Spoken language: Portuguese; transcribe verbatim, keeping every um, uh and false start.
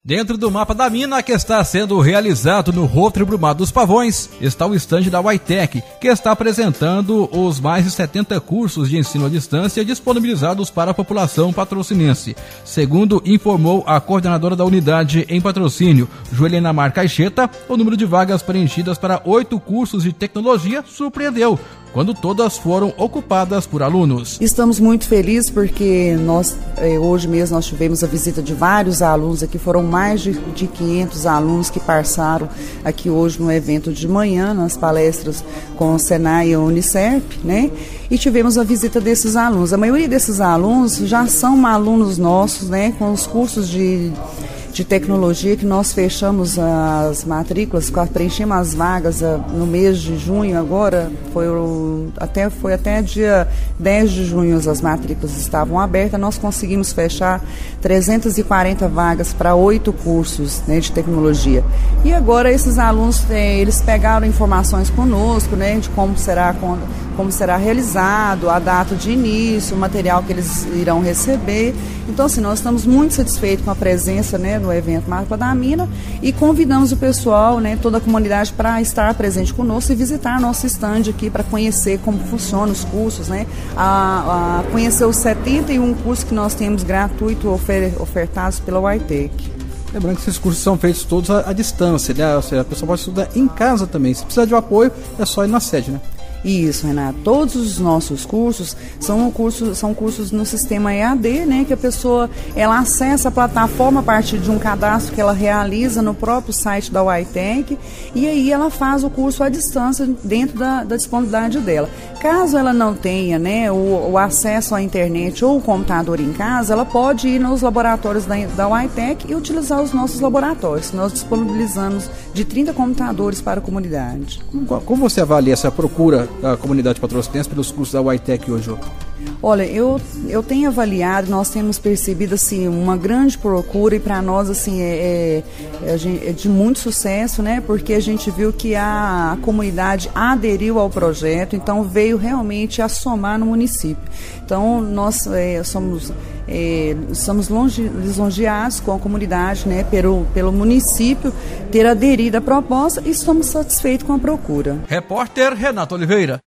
Dentro do mapa da mina que está sendo realizado no Rotary Brumado dos Pavões, está o estande da Uitec, que está apresentando os mais de setenta cursos de ensino à distância disponibilizados para a população patrocinense. Segundo informou a coordenadora da unidade em patrocínio, Joelina Mar Caixeta, o número de vagas preenchidas para oito cursos de tecnologia surpreendeu, quando todas foram ocupadas por alunos. Estamos muito felizes porque nós, hoje mesmo nós tivemos a visita de vários alunos aqui, foram mais de, de quinhentos alunos que passaram aqui hoje no evento de manhã, nas palestras com o Senai e a Unicef, né? E tivemos a visita desses alunos. A maioria desses alunos já são alunos nossos, né? Com os cursos de de tecnologia que nós fechamos as matrículas, preenchemos as vagas no mês de junho agora, foi, o, até, foi até dia dez de junho as matrículas estavam abertas, nós conseguimos fechar trezentas e quarenta vagas para oito cursos, né, de tecnologia. E agora esses alunos, eles pegaram informações conosco, né, de como será, como será realizado, a data de início, o material que eles irão receber. Então, assim, nós estamos muito satisfeitos com a presença, né, no evento Mapa da Mina e convidamos o pessoal, né, toda a comunidade para estar presente conosco e visitar nosso estande aqui para conhecer como funcionam os cursos, né, a, a conhecer os setenta e um cursos que nós temos gratuito ofer, ofertados pela Uitec. Lembrando que esses cursos são feitos todos à, à distância, né? Ou seja, a pessoa pode estudar em casa também. Se precisar de um apoio, é só ir na sede, né? Isso, Renato. Todos os nossos cursos são cursos, são cursos no sistema E A D, né? Que a pessoa ela acessa a plataforma a partir de um cadastro que ela realiza no próprio site da Uitec e aí ela faz o curso à distância dentro da, da disponibilidade dela. Caso ela não tenha, né, o, o acesso à internet ou o computador em casa, ela pode ir nos laboratórios da, da Uitec e utilizar os nossos laboratórios. Nós disponibilizamos de trinta computadores para a comunidade. Como, como você avalia essa procura da comunidade patrocinense pelos cursos da Uitec hoje? Olha, eu, eu tenho avaliado, nós temos percebido assim, uma grande procura e para nós assim, é, é, é de muito sucesso, né? Porque a gente viu que a, a comunidade aderiu ao projeto, então veio realmente a somar no município. Então nós é, somos, é, somos longe, lisonjeados com a comunidade, né? Pelo, pelo município ter aderido à proposta e estamos satisfeitos com a procura. Repórter Renato Oliveira.